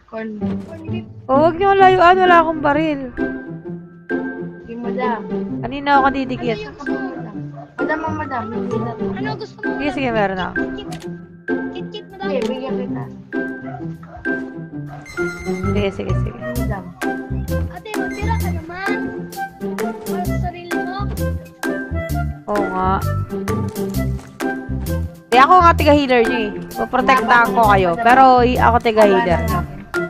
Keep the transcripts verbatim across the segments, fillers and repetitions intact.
Corn. Oh, huwag niyo layuan. Wala akong baril. Sige, madam. Kanina ako didikit. Madam, madam, madam. Ano gusto mo? Sige, sige, meron ako. Kit-kit, madam. Sige, bigyan kita. Sige, sige, sige. Madam. Ate, matira ka naman. Para sa sarili mo. Oo nga. Di ako nga tiga-healer nyo eh. Puprotektahan ko kayo. Pero i- ako tiga-healer nyo.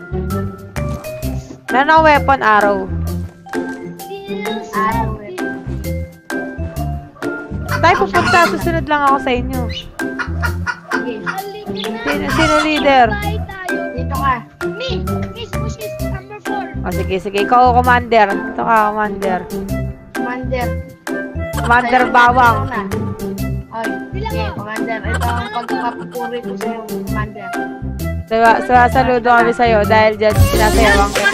Meron ako weapon, arrow. Araw eh. Tayo pupunta. Susunod lang ako sa inyo. Sige. Sino, sino leader? Bye tayo. Dito ka. Me, Miss Bushes, number four. O sige, sige. Ikaw, commander. Ito ka, commander. Commander. Commander Sa'yo, Bawang. na. Oy, sige, Commander. Ito ang pagpapupuri ko sa'yo, Commander. Diba, saludo kami sa'yo dahil dyan sinasayawang kita.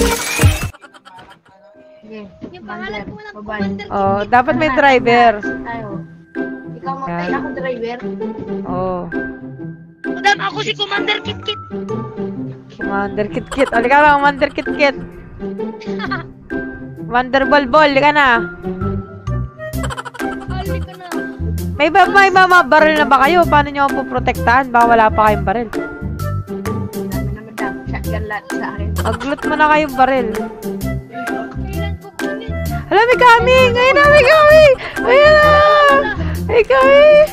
Sige, Yung pangalan ko lang, Bye-bye. Commander Oh, Kit-Kit. dapat may driver. Tayo. Ikaw magtayo Yan. ako, driver. Oh. Madam, ako si Commander Kit-Kit. Commander Kit-Kit. O, ka na, Commander Kit-Kit. Commander Bol-Bol, ka na. Hali ka na. May ba, may mga baril na ba kayo? Paano nyo ako poprotektahan? Baka wala pa kayong baril. Dami na madam. Shotgun lahat sa akin. Mag-loot mo na kayong baril. Kailan ko kunin? Hala, may coming! Ayun na, may coming! Ayun na! May coming!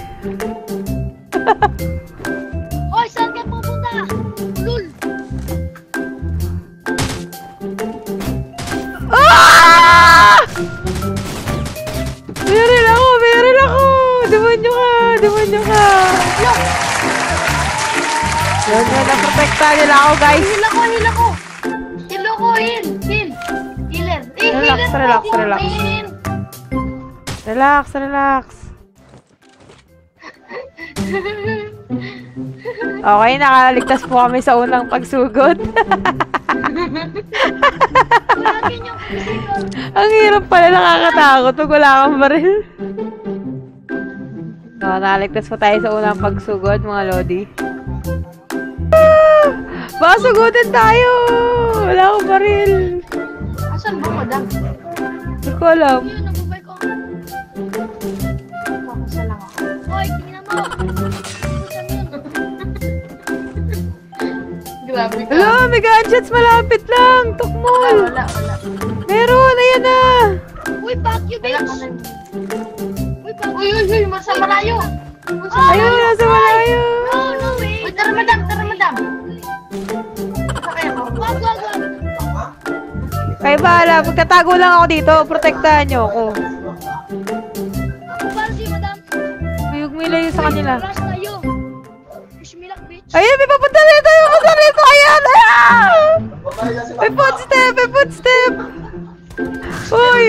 Hoy, saan ka pupunta? Lul. Ah! Meron ako! Meron ako! Demonyo ka! Demonyo ka! Yun, yun. Naprotektahan nila ako, guys. Heal ako, heal ako. Heal ako, heal. Heal. Healer. Eh, Relax, healer po, relax, heal relax. pain. Relax, relax. Okay, nakaligtas po kami sa unang pagsugod. Lagi niyo physical. Ang hirap pala, nakakatakot pag wala kang baril. So, nakaligtas po tayo sa unang pagsugod, mga lodi. Ah! Baka sugutin tayo! Wala akong baril. Asan ba, madam? Hindi ko alam. Yun, nabubay ko. Pakasa lang ako. Hoy, tingnan mo. Grabe ka. Wala, may gunshots malapit lang. Wala, Tukmol. wala, wala. Meron, ayan na. Uy, fuck you, Wala bitch. ka na. Uy, fuck Uy, uy, uy, masa malayo. Masa Ayun, malayo. nasa malayo. No, no way. Uy, tara, madam, tara, madam. Sakay ako. Wag, wag, wag. Kaya bahala, magtatago lang ako dito. Protektahan nyo ako. Ako para sa'yo, madam. Huwag mo ilayo sa kanila. Rush tayo. Wish me luck, bitch. Ayun, may papunta rito, may papunta rito. Ayan, ayan. May footstep, may footstep. Uy.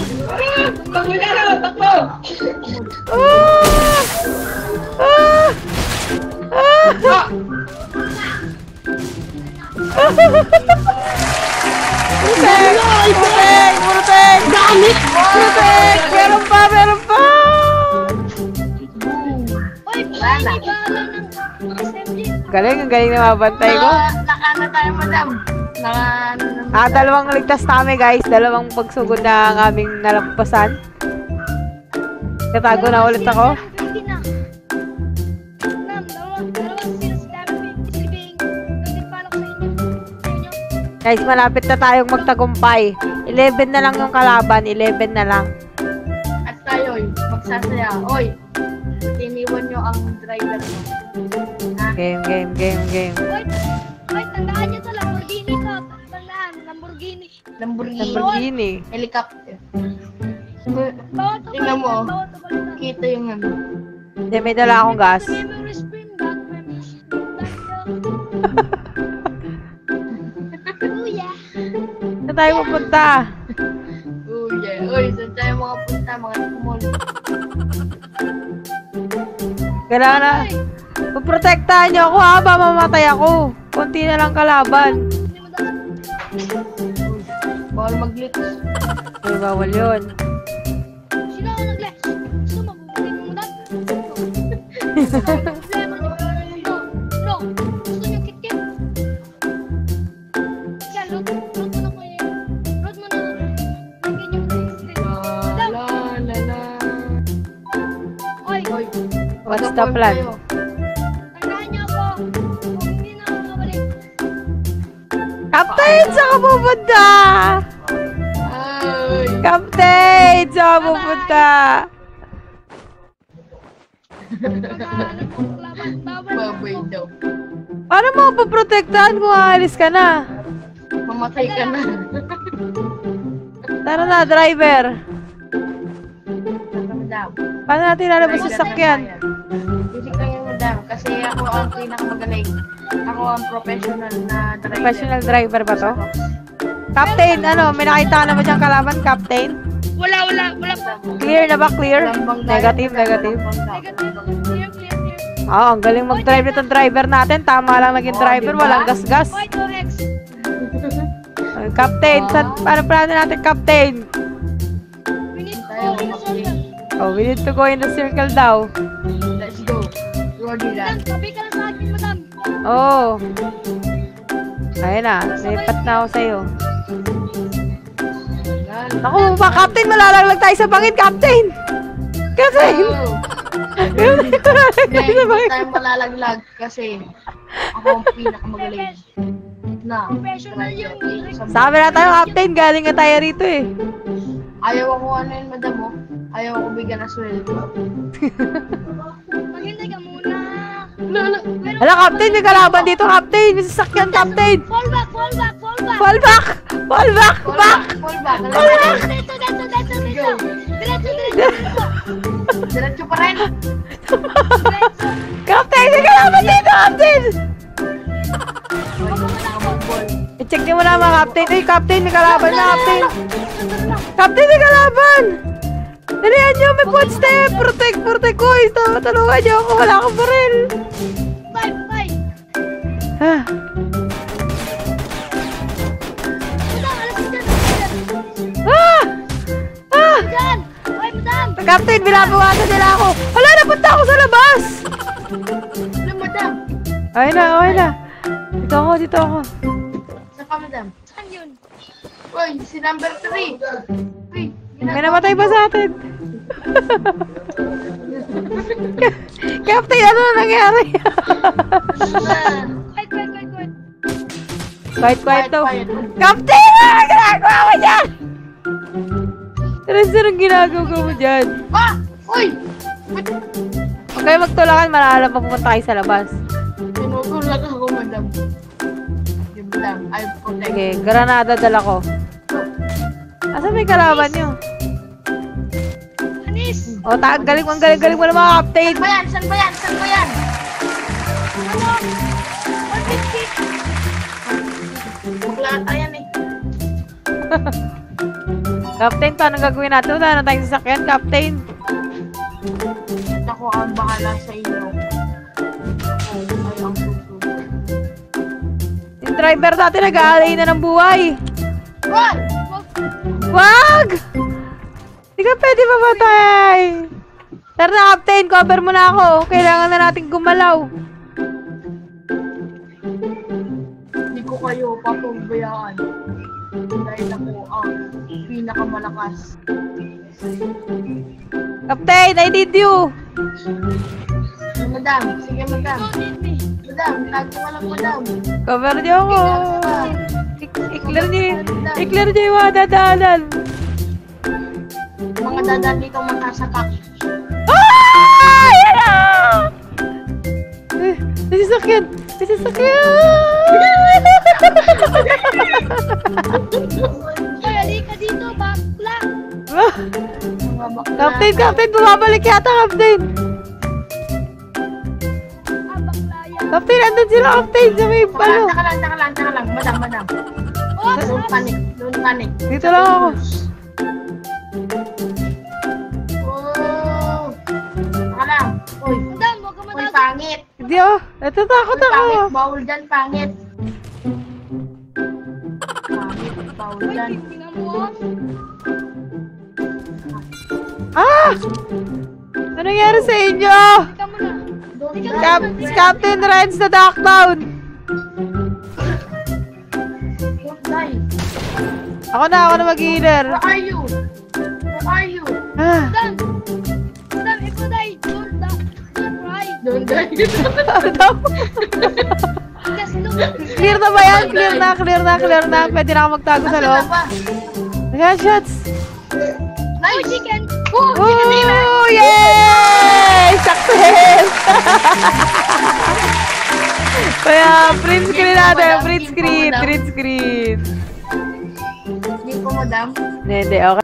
Ah! Ah! Ah! Protect! Protect! Protect! Gamit! Protect! Meron pa! Meron pa! Uy, Wala. may bala ng assembly. Galing, ang galing na mabantay ko. Naka, nakana tayo, madam. Naka, ano naman. Ah, dalawang ligtas na kami, guys. Dalawang pagsugod na ang aming nalampasan. Katago na ulit ako. Hindi na. Ma'am, dalawa, dalawa sila si David Silving. Nandun pala ko sa inyo. Sa inyo. Guys, malapit na tayong magtagumpay. eleven na lang yung kalaban. eleven na lang. At tayo, magsasaya. Oy, iniwan nyo ang driver mo. Ha? Game, game, game, game. Wait, wait, tandaan nyo to, Lamborghini to. Tandaan, Lamborghini. Lamborghini. Lamborghini. Helicopter. Bawat to Tingnan mo. bawat to balikan. Kita yung ano. Hindi, may dala akong gas. Memories bring back memories. Kuya. Saan tayo pupunta? Uy, yeah. Uy, saan tayo mga punta, mga tumol. Kailangan na. Puprotektahan niyo ako ha, ba mamatay ako. Konti na lang kalaban. Hindi mo dapat. Bawal mag-glitch. Ay, bawal yun. Sino ang nag-less? Gusto mo, bubulin mo dapat? Problema niyo. No, no. Gusto niyo kit-kit? the plan? tayo. Tandaan niyo ako. Kung hindi na ako mabalik. Captain, saan ka pupunta? Ay! Captain, saan ka pupunta? Maghahanap ako ng laban. Laban na Babay ako. daw. Paano mo paprotektahan kung aalis ka na? Mamatay ka na. Tara na, driver. Madam. Paano natin lalabas sa sakyan? Hindi kayo, madam. Kasi ako ang pinakamagaling. Ako ang professional na driver. Professional driver ba to? Captain, ano, may nakita ka na ba diyang kalaban, Captain? Wala, wala, wala pa. Clear na ba? Clear? Lambang tayo, Negative, madam. negative. Lambang Negative. daw. Clear, clear, clear. Oo, ang galing mag-drive nitong driver natin. Tama lang naging Oo, driver, diba? walang gas-gas. White O X. Uh, Captain, saan, paano plano natin, Captain? We need to Tayo, go in the okay. circle. Oh, we need to go in the circle daw. Let's go. Roddy Madam, lang. tabi ka na sa akin, madam. Oh. Ayun na, lipat na ako sa'yo. Naku, pa, Captain, malalaglag tayo sa bangin, Captain! Captain! Hindi, hindi tayo malalaglag kasi ako ang pinakamagaling na Professional yung Sabi na tayo, Captain, galing nga tayo rito eh. Ayaw ako ano yun, madam, oh. Ayaw ako bigyan ng sweldo. Maghintay ka muna. Lala. Pero- Hala, Captain, may kalaban dito, Captain! May sasakyan, Captain! Fall back, fall back, fall back. Fall back! Fall back! Fall Back! back, fall back. Diretso, diretso, diretso, diretso, diretso. Diretso, diretso, diretso. Diretso pa rin. Diretso. Captain, may kalaban dito, Captain! Huwag mo na mag-ball. I-check niyo muna mga Captain. Ay, Captain, may kalaban na, Captain! Captain, may kalaban! Dalihan niyo, may footstep! Protect, protect ko! Ito, tulungan niyo ako, wala akong baril! Five, five. Ha? Madam, alas ka dyan, alas ka dyan. Ah! Ah! Dyan. Oy, madam. Captain, binabukasan nila ako! Hala, napunta ako sa labas! Ano, madam? Ayun na, ayun na. Dito ako, dito ako. Saan ka, madam? Saan yun? Uy, si number three. Uy, May namatay pa sa atin. Captain, ano na nangyari? Quiet, quiet, quiet, quiet. Quiet, quiet daw. quiet. Captain, ano ang ginagawa mo dyan? Teresa, anong ginagawa mo dyan? Ah! Uy! Huwag kayo magtulakan, malalam pa pupunta kayo sa labas. Tinutulag ako, madam. Yung madam, I protect. Sige, granada dala ko. Asa may kalaban nyo? Anis. O, ta galing, ang galing-galing mo na mga Captain. Saan ba yan? Saan ba yan? Saan ba yan? Ano? one fifty. Maglata yan eh. Captain, paano gagawin natin? Wala na tayong sasakyan, Captain. At ako ang bahala sa inyo. Ako ay ang susunod. Yung driver natin nag-aalay na ng buhay. What? Wag! Hindi ka pwede mamatay. Tara na, Captain. Cover mo na ako. Kailangan na natin gumalaw. Hindi ko kayo papabayaan. Dahil ako ang pinakamalakas. Captain, I need you. Madam, sige madam. Don't need me. Madam, tago ka lang madam. Cover niyo ako. I- I-clear niyo, i-clear niyo yung mga dadaanan. Mga dadan dito makasapak. Ah! Yan na! Eh, may sasakyan. May sasakyan. Oy, halika dito, bakla. Ah, Mga bakla. Captain, Captain, bumabalik yata, Captain. Ah, bakla yan. Captain, andun sila, Captain. Sa may Taka lang, palo. taka lang, taka lang, taka lang. Madam, madam. Oh, Don't panic, don't panic. Dito lang ako. Oh. Taka lang. Uy, madam, huwag ka uy, matago. pangit. Hindi oh. Natatakot Uy, ako. pangit. Bawal dyan, pangit. Pangit, bawal Oy, dyan. tingnan mo. Ah! Ano nangyari sa inyo? Tika mo na. Don't Cap die. Captain Reds na knockdown. Don't die. Ako na, ako na mag-healer. Where are you? Where are you? Ah, Madam, madam, if you die, don't, don't cry. ang dragon. Ano daw? Just look. Clear na ba yan? Clear na, clear na, clear na. Pwede na ako magtago sa Asa loob. na ba? Ayan, shots. Oh, Nice! chicken. Oh, chicken dinner! Oh, yay! Success! Kaya, print screen natin. Print screen, print screen. Hindi po, madam. Hindi, hindi. Okay.